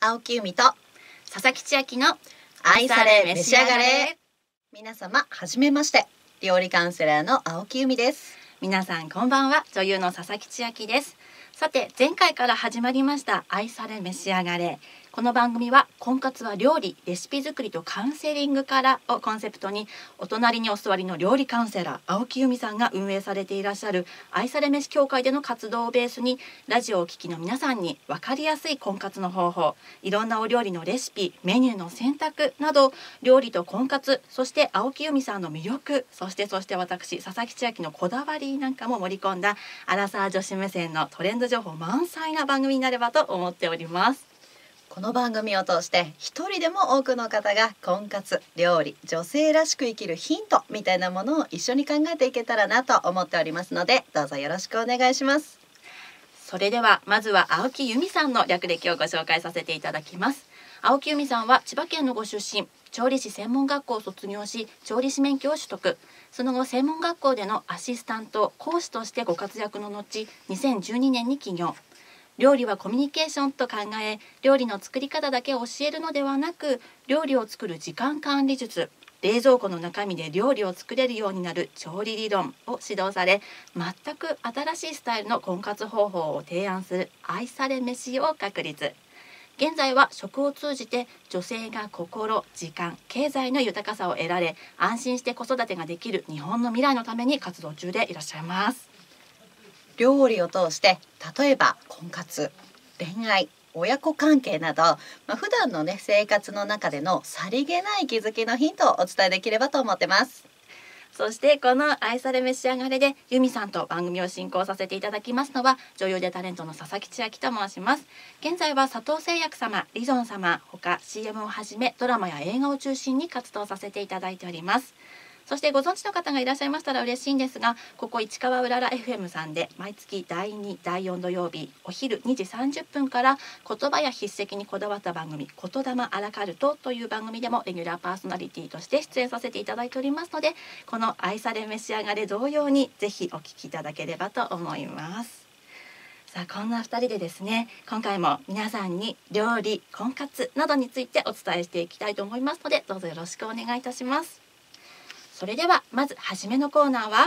青木由美と佐々木千秋の愛され召し上がれ。皆様はじめまして、料理カウンセラーの青木由美です。 皆さんこんばんは、女優の佐々木千秋です。さて、前回から始まりました愛され召し上がれ。この番組は婚活は料理、レシピ作りとカウンセリングからをコンセプトに、お隣にお座りの料理カウンセラー青木由美さんが運営されていらっしゃる愛され飯協会での活動をベースに、ラジオをお聞きの皆さんに分かりやすい婚活の方法、いろんなお料理のレシピ、メニューの選択など、料理と婚活、そして青木由美さんの魅力、そして私佐々木千秋のこだわりなんかも盛り込んだアラサー女子目線のトレンド情報満載な番組になればと思っております。 この番組を通して一人でも多くの方が婚活、料理、女性らしく生きるヒントみたいなものを一緒に考えていけたらなと思っておりますので、どうぞよろしくお願いします。 それではまずは青木由美さんの略歴をご紹介させていただきます。青木由美さんは千葉県のご出身、調理師専門学校を卒業し、調理師免許を取得。その後専門学校でのアシスタント講師としてご活躍の後、2012年に起業。料理はコミュニケーションと考え、料理の作り方だけを教えるのではなく、料理を作る時間管理術、冷蔵庫の中身で料理を作れるようになる調理理論を指導され、全く新しいスタイルの婚活方法を提案する愛され飯を確立。現在は食を通じて女性が心、時間、経済の豊かさを得られ、安心して子育てができる日本の未来のために活動中でいらっしゃいます。 料理を通して例えば婚活、恋愛、親子関係など、普段のね生活の中でのさりげない気づきのヒントをお伝えできればと思ってます。 そしてこの愛され召し上がれで由美さんと番組を進行させていただきますのは、女優でタレントの佐々木千秋と申します。現在は佐藤製薬様、リゾン様ほか CM をはじめドラマや映画を中心に活動させていただいております。そしてご存知の方がいらっしゃいましたら嬉しいんですが、ここ市川うらら FM さんで毎月第2、第4土曜日お昼2時30分から言葉や筆跡にこだわった番組、言霊アラカルトという番組でもレギュラーパーソナリティとして出演させていただいておりますので、この愛され召し上がれ同様にぜひお聞きいただければと思います。さあ、こんな2人でですね、今回も皆さんに料理、婚活などについてお伝えしていきたいと思いますので、どうぞよろしくお願いいたします。それではまず初めのコーナーは、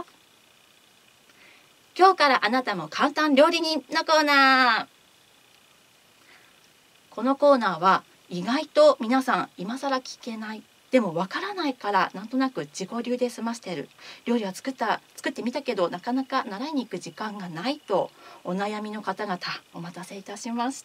今日からあなたも簡単料理人のコーナー。このコーナーは意外と皆さん今更聞けない、でもわからないからなんとなく自己流で済ましている、料理は作ってみたけどなかなか習いに行く時間がないとお悩みの方々、お待たせいたしました。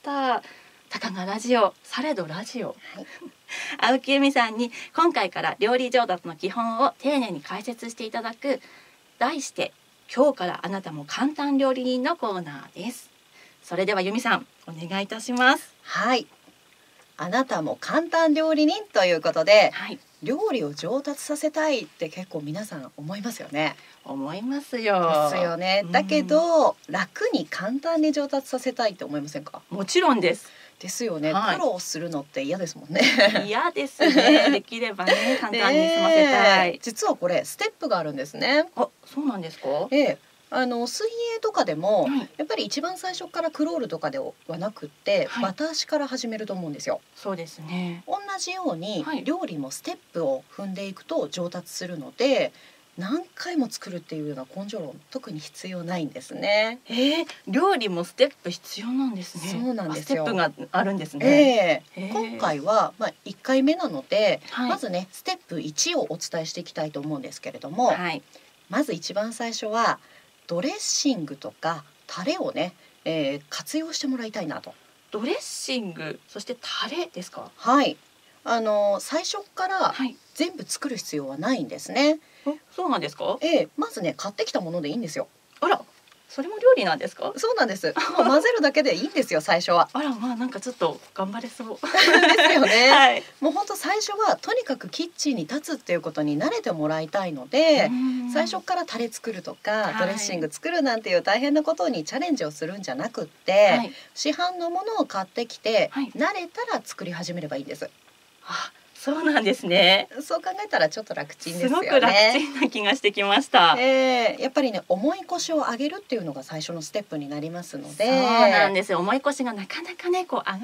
たかがラジオ、されどラジオ、はい、青木由美さんに今回から料理上達の基本を丁寧に解説していただく、題して今日からあなたも簡単料理人のコーナーです。それでは由美さん、お願いいたします。 はい、あなたも簡単料理人ということで、 はい、 料理を上達させたいって結構皆さん思いますよね。 思いますよ。 ですよね。だけど、楽に簡単に上達させたいって思いませんか？ もちろんです。 ですよね、はい、苦労するのって嫌ですもんね。 嫌ですね。できればね、簡単に済ませたい。 実はこれステップがあるんですね。 あ、そうなんですか？ 水泳とかでも、 はい、 やっぱり一番最初からクロールとかではなくって、 はい、 バタ足から始めると思うんですよ。 そうですね。 同じように、 はい、 料理もステップを踏んでいくと上達するので、何回も作るっていうような根性論特に必要ないんですね。 料理もステップ必要なんですね。 そうなんですよ。 ステップがあるんですね。 今回は1回目なので、 はい、 まずねステップ1をお伝えしていきたいと思うんですけれども、 はい、 まず一番最初はドレッシングとかタレをね、活用してもらいたいなと。 ドレッシング、そしてタレですか？ はい、最初から全部作る必要はないんですね。 そうなんですか？ まずね買ってきたものでいいんですよ。 あら、それも料理なんですか？ そうなんです。もう混ぜるだけでいいんですよ最初は。 あら、なんかちょっと頑張れそう。 ですよね。 はい、 もう本当最初はとにかくキッチンに立つっていうことに慣れてもらいたいので、最初からタレ作るとか、ドレッシング作るなんていう大変なことにチャレンジをするんじゃなくって、はい、市販のものを買ってきて、はい、慣れたら作り始めればいいんです。 そうなんですね。 そう考えたらちょっと楽ちんですよね。 すごく楽ちんな気がしてきました。 やっぱりね、重い腰を上げるっていうのが最初のステップになりますので。 そうなんですよ。重い腰がなかなかね、こう上がらないん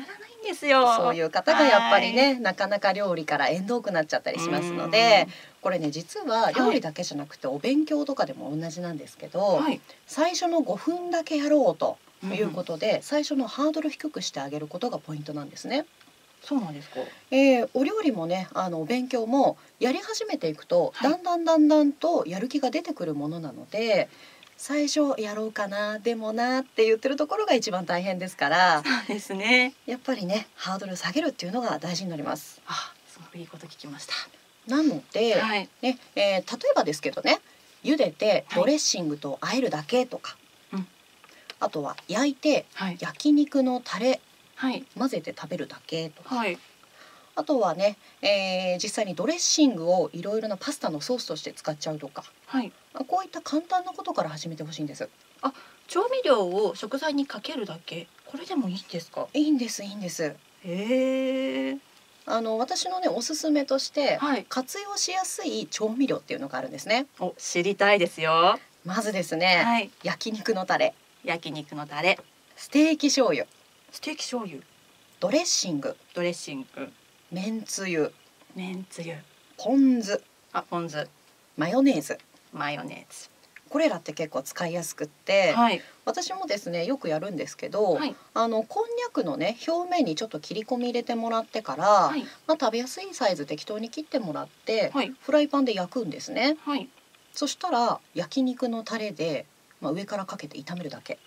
ですよ。 そういう方がやっぱりね、なかなか料理から縁遠くなっちゃったりしますので、これね実は料理だけじゃなくてお勉強とかでも同じなんですけど、 はい、 最初の5分だけやろうということで、最初のハードル低くしてあげることがポイントなんですね。 そうなんですか。 お料理もねお勉強もやり始めていくと、 はい、 だんだんとやる気が出てくるものなので、最初やろうかなでもなって言ってるところが一番大変ですから、 そうですね。 やっぱりねハードル下げるっていうのが大事になります。 あ、すごくいいこと聞きました。 なので、 はい、 ね例えばですけどね、茹でてはいドレッシングと和えるだけとか、 うんあとは焼いてはい、 焼肉のタレはい、 混ぜて食べるだけとか、 はい、 あとはね、実際にドレッシングをいろいろなパスタのソースとして使っちゃうとか、 はい。 こういった簡単なことから始めてほしいんです。 あ、調味料を食材にかけるだけ。これでもいいんですか。 いいんです、いいんです。 へえ。 私のねおすすめとしてはい。 活用しやすい調味料っていうのがあるんですね。 お、知りたいですよ。 まずですね、 はい。 焼肉のタレ、 焼肉のタレ、 ステーキ醤油、 ステーキ醤油、 ドレッシング、 ドレッシング、 めんつゆ、 めんつゆ、 ポン酢、 あ、ポン酢、 マヨネーズ、 マヨネーズ。 これらって結構使いやすくって、 はい。 私もですねよくやるんですけど、 はい。 こんにゃくのね表面にちょっと切り込み入れてもらってから、 はい。 食べやすいサイズ適当に切ってもらって、 はい。 フライパンで焼くんですね。 はい。 そしたら焼肉のタレで、上からかけて炒めるだけ。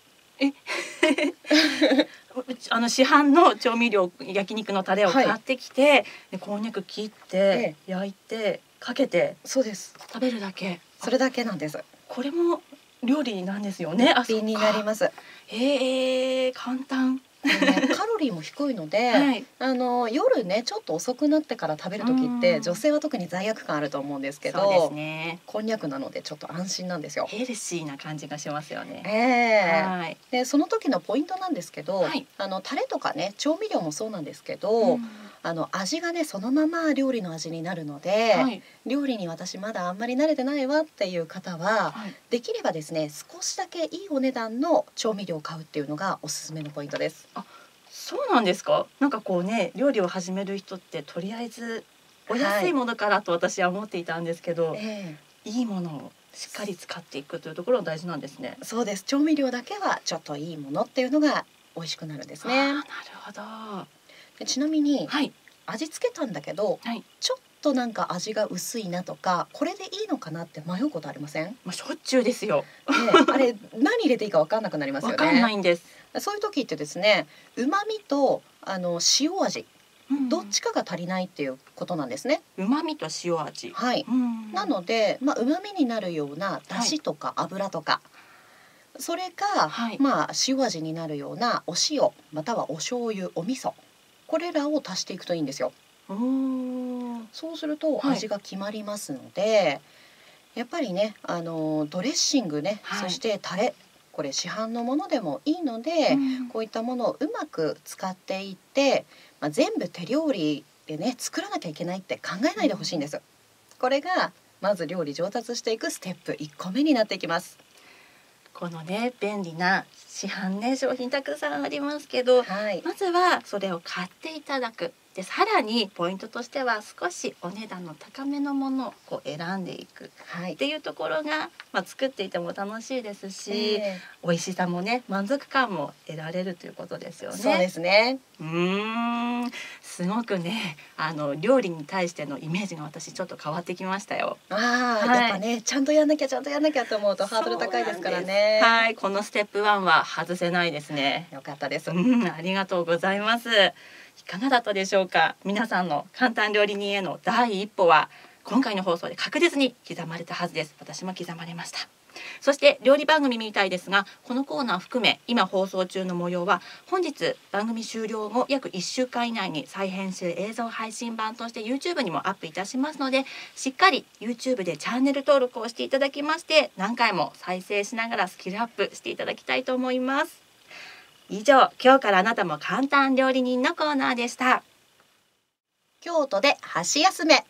市販の調味料、焼肉のタレを買ってきて、でこんにゃく切って、焼いてかけてそうです。 食べるだけ。 それだけなんです。 これも料理なんですよね。あ、 一品になります。 簡単。 カロリーも低いので、 はい。 夜ねちょっと遅くなってから食べる時って女性は特に罪悪感あると思うんですけそうですど、 ね。 こんにゃくなのでちょっと安心なんですよ。 ヘルシーな感じがしますよね。はい。 でその時のポイントなんですけど、 はい。 タレとかね調味料もそうなんですけど、味がねそのまま料理の味になるので、 はい。 料理に私まだあんまり慣れてないわっていう方は、 はい。 できればですね少しだけいいお値段の調味料を買うっていうのがおすすめのポイントです。 そうなんですか。なんかこうね、料理を始める人ってとりあえずお安いものからと私は思っていたんですけど、いいものをしっかり使っていくというところが大事なんですね。 そうです。調味料だけはちょっといいものっていうのが美味しくなるんですね。 なるほど。はでちなみにい。 味付けたんだけど、 はい。 ちょっとなんか味が薄いなとか、これでいいのかなって迷うことありません？ しょっちゅうですよ。 あれ何入れていいか分かんなくなりますよわかんないね。 んです。 そういう時ってですね、旨味と塩味どっちかが足りないっていうことなんですね。 旨味と塩味。 はい。なので、旨味になるような出汁とか油とか、それか、 はい。 塩味になるようなお塩またはお醤油、お味噌、これらを足していくといいんですよ。そうするとはい味が決まりますので、やっぱりねドレッシングね、 はいそしてタレ、これ市販のものでもいいので、こういったものをうまく使っていって、全部手料理でね作らなきゃいけないって考えないでほしいんです。これがまず料理上達していくステップ1個目になっていきます。 このね便利な市販ね商品たくさんありますけど、 はい、 まずはそれを買っていただく。でさらにポイントとしては少しお値段の高めのものをこう選んでいくっていうところが、作っていても楽しいですし、美味しさもね満足感も得られるということですよね。 そうですね。 すごくね料理に対してのイメージが私ちょっと変わってきましたよ。 やっぱねちゃんとやんなきゃちゃんとやんなきゃと思うとハードル高いですからね。 はい、このステップ1は外せないですね。 よかったです。 ありがとうございます。いかがだったでしょうか。皆さんの簡単料理人への第一歩は今回の放送で確実に刻まれたはずです。私も刻まれました。そして料理番組みたいですが、このコーナー含め今放送中の模様は本日番組終了後約1週間以内に再編集映像配信版として YouTube にもアップいたしますので、しっかり YouTube でチャンネル登録をしていただきまして、何回も再生しながらスキルアップしていただきたいと思います。以上、今日からあなたも簡単料理人のコーナーでした。 京都で箸休め。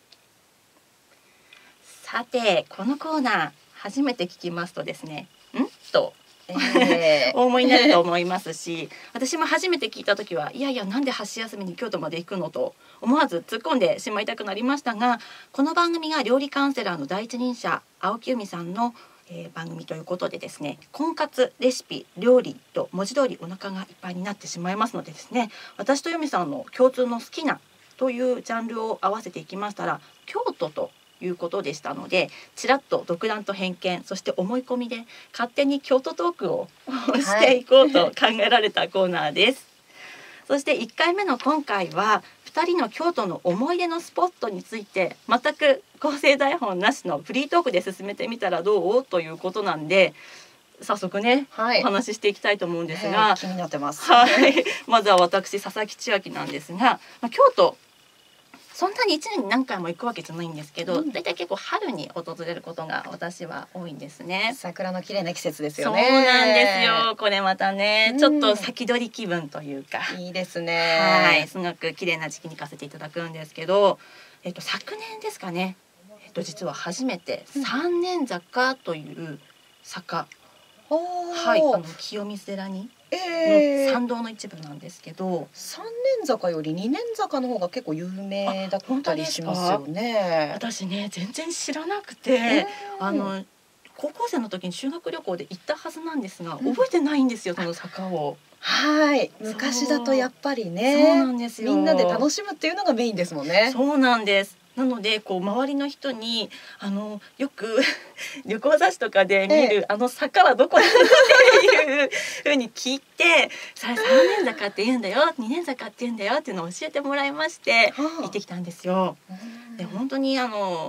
さてこのコーナー初めて聞きますとですね、とお思いになると思いますし、私も初めて聞いた時はいやいやなんで箸休めに京都まで行くのと思わず突っ込んでしまいたくなりましたが、この番組が料理カウンセラーの第一人者青木由美さんの番組ということでですね、婚活レシピ料理と文字通りお腹がいっぱいになってしまいますのでですね、私と由美さんの共通の好きなというジャンルを合わせていきましたら京都ということでしたので、ちらっと独断と偏見そして思い込みで勝手に京都トークをしていこうと考えられたコーナーです。そして1回目の今回は2人の京都の思い出のスポットについて全く構成台本なしのフリートークで進めてみたらどうということなんで、早速ね、お話ししていきたいと思うんですが、 気になってます。 まずは私佐々木千秋なんですが、京都そんなに1年に何回も行くわけじゃないんですけど、だいたい結構春に訪れることが私は多いんですね。 桜の綺麗な季節ですよね。 そうなんですよ。これまたね、ちょっと先取り気分というか、 いいですね。 すごく綺麗な時期に行かせていただくんですけど、昨年ですかね、実は初めて三年坂という坂、清水寺に参道の一部なんですけど、 三年坂より二年坂の方が結構有名だったりしますよね。 私ね全然知らなくて、高校生の時に修学旅行で行ったはずなんですが、覚えてないんですよ、その坂を。 昔だとやっぱりね、 そうなんですよ。 みんなで楽しむっていうのがメインですもんね。 そうなんです。なのでこう周りの人によく旅行雑誌とかで見る、坂はどこにっていうふうに聞いて、それ3年坂って言うんだよ、2年坂って言うんだよっていうのを教えてもらいまして行ってきたんですよ。で本当に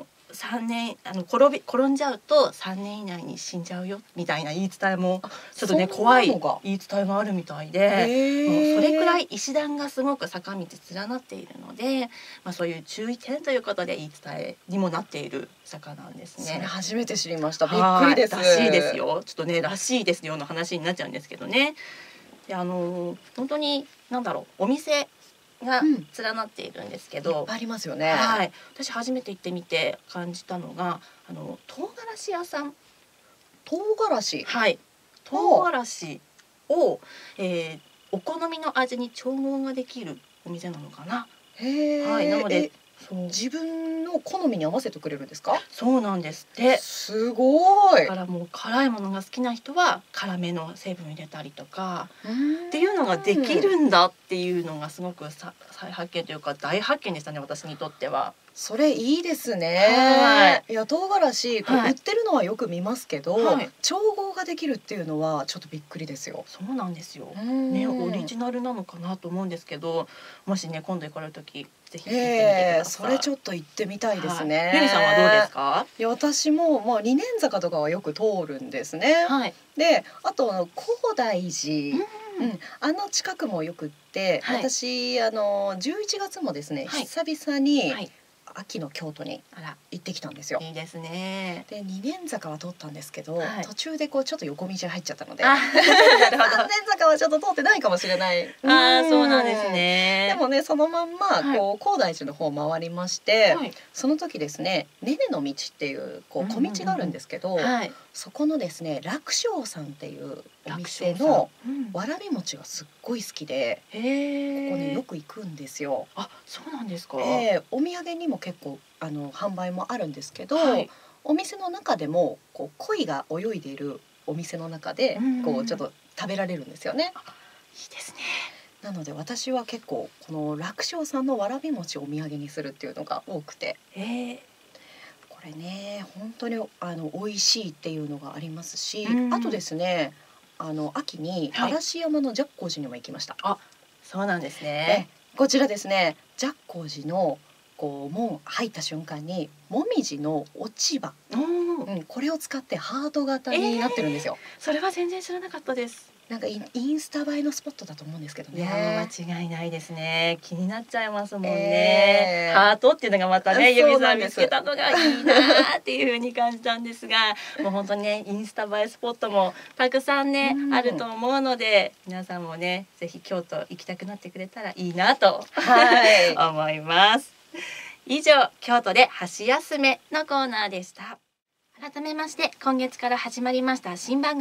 3年転んじゃうと3年以内に死んじゃうよみたいな言い伝えもちょっとね怖い言い伝えがあるみたいで、もうそれくらい石段がすごく坂道連なっているので、そういう注意点ということで言い伝えにもなっている坂なんですね。 それ初めて知りました。びっくりです。 らしいですよ。ちょっとねらしいですよの話になっちゃうんですけどね。で本当にお店が連なっているんですけど、 ありますよね。 私初めて行ってみて感じたのが唐辛子屋さん。 唐辛子。 唐辛子を、お好みの味に調合ができるお店なのかな。なので自分の好みに合わせてくれるんですか？ そうなんですって。 すごい。 だからもう辛いものが好きな人は辛めの成分入れたりとかっていうのができるんだっていうのがすごく再発見というか大発見でしたね、私にとっては。 それいいですね。いや唐辛子売ってるのはよく見ますけど、調合ができるっていうのはちょっとびっくりですよ。 そうなんですよ。ね、オリジナルなのかなと思うんですけど、もしね今度行かれる時ぜひ行ってみてください。 それちょっと行ってみたいですね。 ゆりさんはどうですか？ いや私も二年坂とかはよく通るんですね。で、あと高大寺。近くもよくって、私11月もですね、久々に秋の京都に行ってきたんですよ。 いいですね。 で二年坂は通ったんですけど、途中でちょっと横道に入っちゃったので、 なるほど。 三年坂はちょっと通ってないかもしれない。 そうなんですね。 でもねそのまんま高大寺の方を回りまして、その時ですねねねの道っていう小道があるんですけど、そこのですね楽勝さんっていうお店のわらび餅がすっごい好きで、ここねよく行くんですよ。 そうなんですか。 お土産にも結構販売もあるんですけど、お店の中でも鯉が泳いでいるお店の中でちょっと食べられるんですよね。 いいですね。 なので私は結構この楽勝さんのわらび餅をお土産にするっていうのが多くて、これね本当に美味しいっていうのがありますし、あとですね秋に嵐山の寂光寺にも行きました。 そうなんですね。 こちらですね寂光寺の門入った瞬間にもみじの落ち葉、これを使ってハート型になってるんですよ。 それは全然知らなかったです。 なんかインスタ映えのスポットだと思うんですけどね。 いや間違いないですね。気になっちゃいますもんね。ハートっていうのがまたね由美さん見つけたのがいいなっていう風に感じたんですが、もう本当にねインスタ映えスポットもたくさんねあると思うので、皆さんもねぜひ京都行きたくなってくれたらいいなと思います。以上京都で箸休めのコーナーでした。改めまして今月から始まりました新番組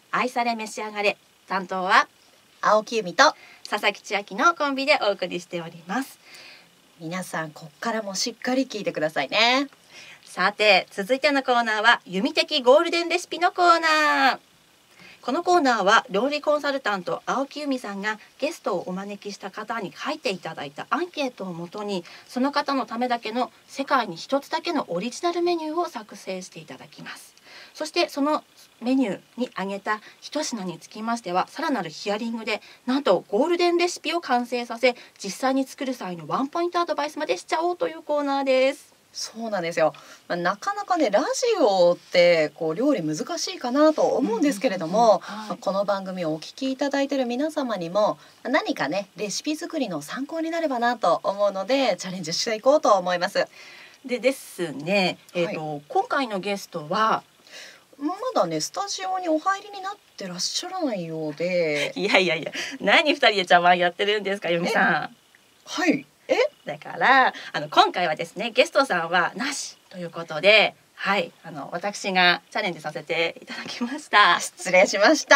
愛され召し上がれ。担当は青木由美と佐々木千秋のコンビでお送りしております。 皆さん、こっからもしっかり聞いてくださいね。 さて、続いてのコーナーは由美的ゴールデンレシピのコーナー。このコーナーは料理コンサルタント青木由美さんがゲストをお招きした方に書いていただいたアンケートをもとに、その方のためだけの世界に一つだけのオリジナルメニューを作成していただきます。そしてそのメニューに挙げた一品につきましては、さらなるヒアリングでなんとゴールデンレシピを完成させ、実際に作る際のワンポイントアドバイスまでしちゃおうというコーナーです。 そうなんですよ。なかなかね、ラジオって料理難しいかなと思うんですけれども、この番組をお聞きいただいている皆様にも何かね、レシピ作りの参考になればなと思うので、チャレンジしていこうと思います。 でですね、今回のゲストはまだね、スタジオにお入りになってらっしゃらないようで。 いや、何二人で茶碗やってるんですか、由美さん。 はい。 だから今回はですね、ゲストさんはなしということで、はい、私がチャレンジさせていただきました。 失礼しました。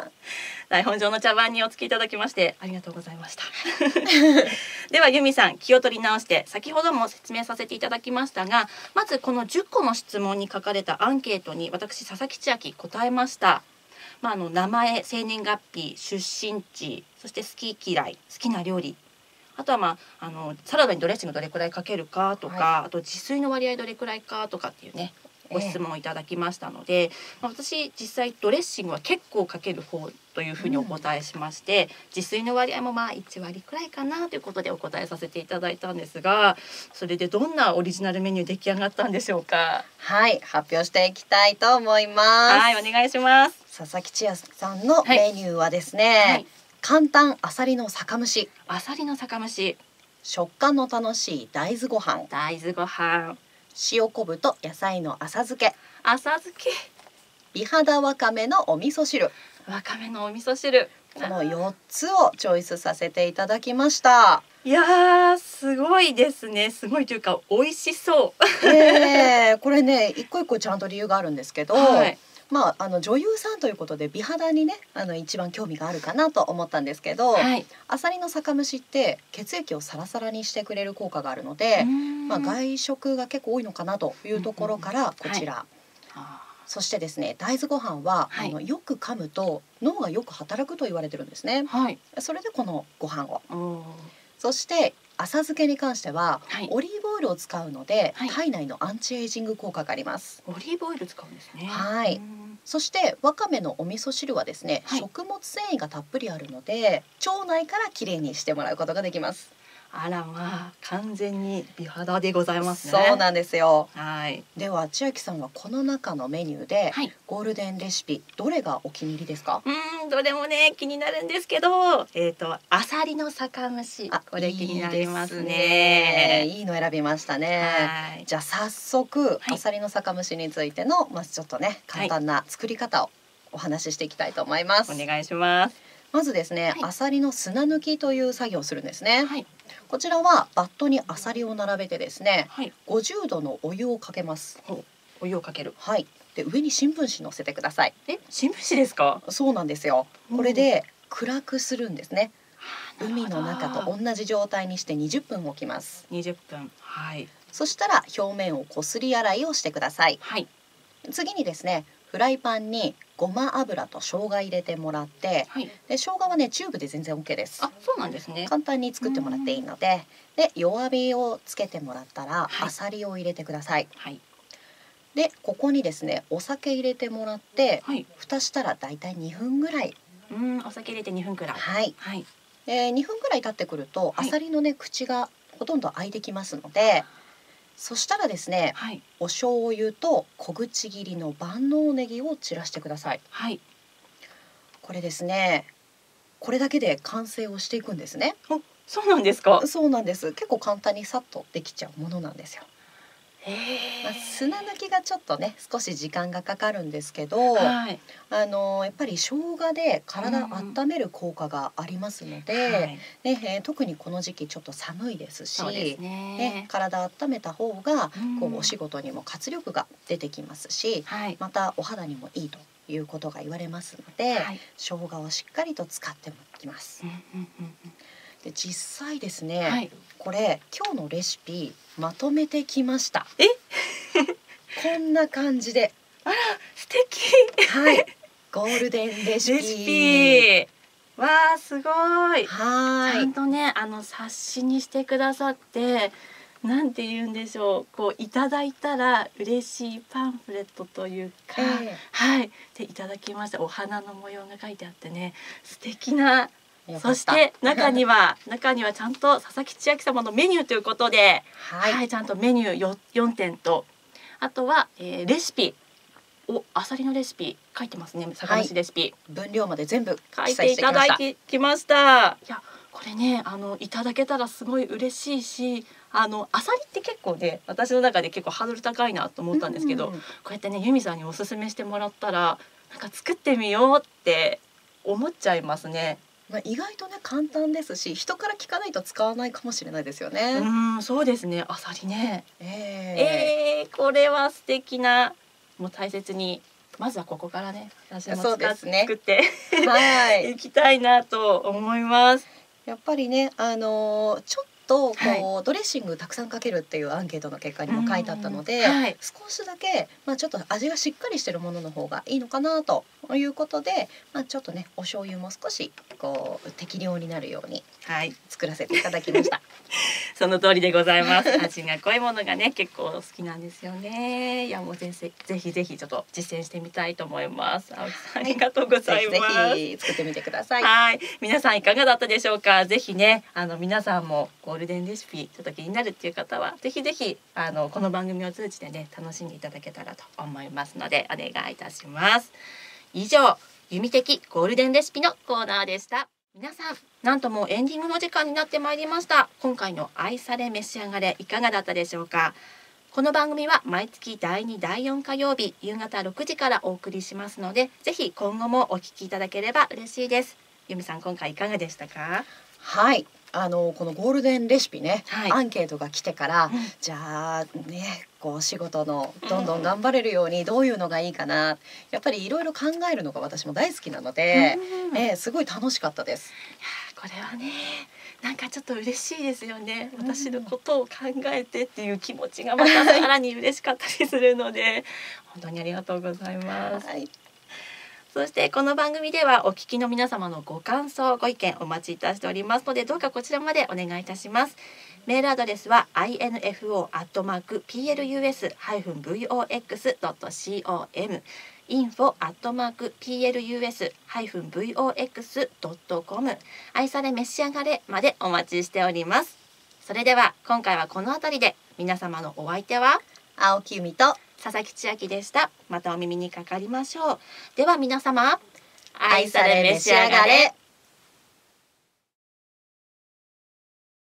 台本上の茶碗にお付きいただきましてありがとうございましたでは由美さん、気を取り直して、先ほども説明させていただきましたが、まずこの10個の質問に書かれたアンケートに私佐々木千秋答えました。名前、生年月日、出身地、そして好き嫌い、好きな料理、あとはサラダにドレッシングどれくらいかけるかとか、あと自炊の割合どれくらいかとかっていうね、ご質問をいただきましたので、私実際ドレッシングは結構かける方というふうにお答えしまして、自炊の割合も1割くらいかなということでお答えさせていただいたんですが、それでどんなオリジナルメニュー出来上がったんでしょうか。 はい、発表していきたいと思います。 はい、お願いします。 佐々木千秋さんのメニューはですね、簡単あさりの酒蒸し、 あさりの酒蒸し、 食感の楽しい大豆ご飯、 大豆ご飯、 塩昆布と野菜の浅漬け、 浅漬け、 美肌わかめのお味噌汁、 わかめのお味噌汁、 この4つをチョイスさせていただきました。 いやー、すごいですね。すごいというか美味しそうこれね、一個一個ちゃんと理由があるんですけど、女優さんということで美肌にね、一番興味があるかなと思ったんですけど、あさりの酒蒸しって血液をサラサラにしてくれる効果があるので、外食が結構多いのかなというところからこちら、そしてですね、大豆ご飯は、よく噛むと脳がよく働くと言われてるんですね。それでこのご飯を、そして浅漬けに関しては、オリーブオイルを使うので、体内のアンチエイジング効果があります。 オリーブオイル使うんですね。 そしてわかめのお味噌汁はですね、食物繊維がたっぷりあるので腸内からきれいにしてもらうことができます。 あら、完全に美肌でございますね。 そうなんですよ。 では千秋さんはこの中のメニューで、ゴールデンレシピどれがお気に入りですか？ どれもね気になるんですけど、あさりの酒蒸し、これ気になりますね。 いいの選びましたね。じゃあ早速、あさりの酒蒸しについてのちょっとね簡単な作り方をお話ししていきたいと思います。 お願いします。 まずですね、あさりの砂抜きという作業をするんですね。こちらはバットにあさりを並べてですね、50度のお湯をかけます。 お湯をかける。 で、上に新聞紙乗せてください。 新聞紙ですか？ そうなんですよ。これで暗くするんですね。海の中と同じ状態にして20分置きます。 20分。 そしたら表面をこすり洗いをしてください。次にですね、フライパンにごま油と生姜入れてもらって、で生姜はねチューブで全然 OK です。 そうなんですね。 簡単に作ってもらっていいので、弱火をつけてもらったら、あさりを入れてください。でここにですねお酒入れてもらって、蓋したらだいたい2分ぐらい。 お酒入れて2分くらい。 で2分ぐらい経ってくると、あさりのね口がほとんど開いてきますので、そしたらですね、お醤油と小口切りの万能ネギを散らしてください。これですね、これだけで完成をしていくんですね。 そうなんですか？ そうなんです。結構簡単にさっとできちゃうものなんですよ。砂抜きがちょっとね少し時間がかかるんですけど、やっぱり生姜で体温める効果がありますので、特にこの時期ちょっと寒いですし、体温めた方がお仕事にも活力が出てきますし、またお肌にもいいということが言われますので、 はい、 生姜をしっかりと使ってきます。で実際ですね、 はい、 これ今日のレシピまとめてきました。 えこんな感じで、 あら素敵はい、ゴールデンレシピ。 レシピわあすごい。ちはい、 ゃんとね冊子にしてくださって、なんて言うんでしょう、こういただいたら嬉しいパンフレットというか、はいでいただきました。お花の模様が書いてあってね、素敵な。そして中にはちゃんと佐々木千秋様のメニューということで、はい、ちゃんとメニュー4点と、あとは、レシピアサリのレシピ書いてますね。酒蒸しレシピ、 分量まで全部書いていただいてきました。いやこれねいただけたらすごい嬉しいし、アサリって結構ね私の中で結構ハードル高いなと思ったんですけど、こうやってね由美さんにおすすめしてもらったらなんか作ってみようって思っちゃいますね。 意外とね簡単ですし、人から聞かないと使わないかもしれないですよね。 そうですね。アサリね。これは素敵な。もう大切にまずはここからね私も作っていきたいなと思います。 やっぱりねちょっとこう、ドレッシングたくさんかけるっていうアンケートの結果にも書いてあったので、少しだけ、ちょっと味がしっかりしてるものの方がいいのかなということで、ちょっとねお醤油も少しこう適量になるように作らせていただきました。 その通りでございます。味が濃いものがね結構好きなんですよね。いやもうぜひぜひちょっと実践してみたいと思います。青木さんありがとうございます。 ぜひ作ってみてください。 はい、皆さんいかがだったでしょうか。ぜひね皆さんもゴールデンレシピちょっと気になるっていう方はぜひぜひこの番組を通じてね楽しんでいただけたらと思いますのでお願いいたします。以上由美的ゴールデンレシピのコーナーでした。皆さんなんともうエンディングの時間になってまいりました。今回の愛され召し上がれいかがだったでしょうか。この番組は毎月第2第4火曜日夕方6時からお送りしますので、ぜひ今後もお聞きいただければ嬉しいです。由美さん今回いかがでしたか。 はい、このゴールデンレシピね、アンケートが来てから、じゃあねこう仕事のどんどん頑張れるようにどういうのがいいかな、やっぱりいろいろ考えるのが私も大好きなので、すごい楽しかったです。 いやこれはねなんかちょっと嬉しいですよね。私のことを考えてっていう気持ちがまたさらに嬉しかったりするので本当にありがとうございます。そしてこの番組ではお聞きの皆様のご感想ご意見お待ちいたしておりますので、どうかこちらまでお願いいたします。メールアドレスは info@plus-vox.com info@plus-vox.com 愛され召し上がれまでお待ちしております。それでは今回はこの辺りで、皆様のお相手は青木由美と佐々木千秋でした。またお耳にかかりましょう。では皆様、 愛され召し上がれ。